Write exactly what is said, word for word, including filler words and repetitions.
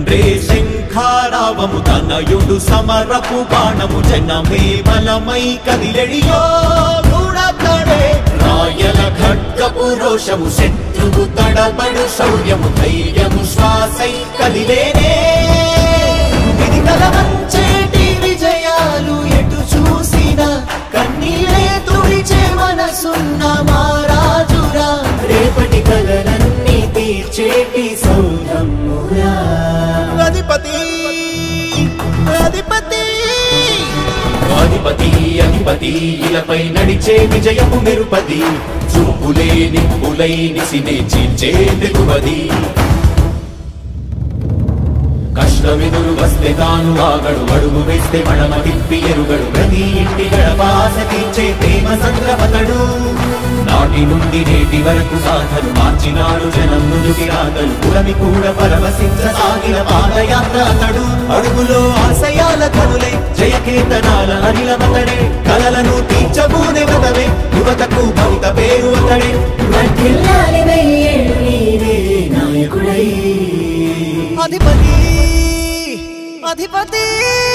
తండ్రే శంఖారావము తనయుడు సమరపు బాణము జనమే బలమై కదిలెడియో గుణతడే రాయల ఖడ్గపు రోషము శత్రువు తడబడు శౌర్యము ధైర్యము శ్వాసై కదిలేనే ఇది కలవంచేటి విజయాలు ఎటు చూసినా కన్నీరే తుడిచే మనసున్న మారాజురా రేపటి కలలన్నీ తీర్చేటి సౌరమ్మురా అధిపతి అధిపతి అధిపతి అధిపతి ఇలపై నడిచే విజయము మెరుపది చూపులే నిప్పులై నిసినే చీల్చే తెగువది కష్టమెదురు వస్తే తాను ఆగడు అడుగు వేస్తే మడమ తిప్పి ఎరుగడు ప్రతి ఇంటి గడపాస తీర్చే ప్రేమ సంద్రపతడు నాటి నుండి నేటి వరకు సాధలు మార్చినాడు జనం నుదుటి రాతలు పురమి కూడా పరవశించసాగిన పాదయాత్ర అతడు అడుగులో ఆశయాల కనులే జయకేతనాల అనిలమతడే కలలను తీర్చబూనే వ్రతమే యువతకు భవిత పేరు అతడే నాయకుడై అధిపతి అధిపతి